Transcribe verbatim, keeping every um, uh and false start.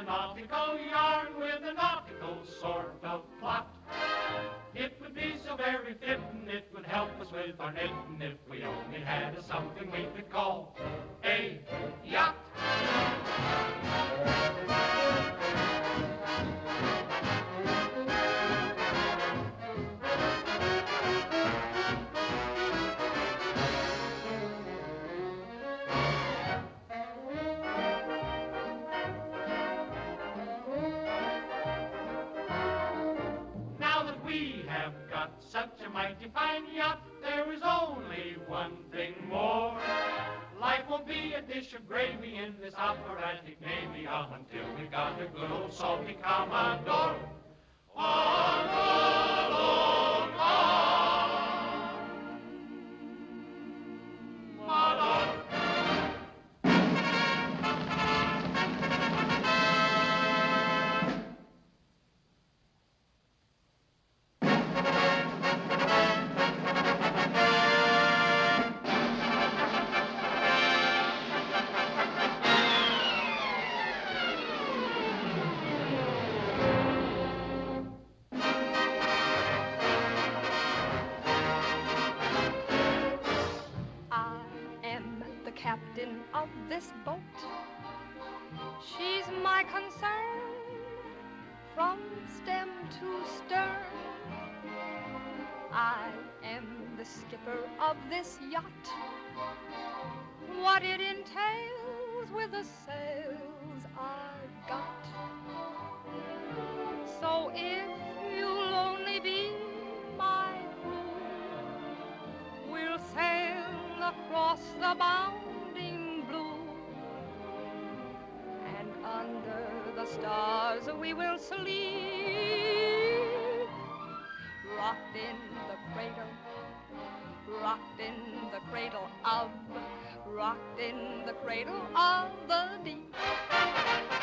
nautical yarn with a nautical sort of plot. It would be so very fitting, it would help us with our knitting if we only had a something we could call a yacht. We have got such a mighty fine yacht, there is only one thing more. Life won't be a dish of gravy in this operatic navy until we got a good old salty Commodore. All alone on Commodore. Captain of this boat, she's my concern from stem to stern. I am the skipper of this yacht. What it entails with the sails I've got. So if you'll only be my crew, we'll sail across the bounding blue, and under the stars we will sleep, rocked in the cradle, rocked in the cradle of, rocked in the cradle of the deep.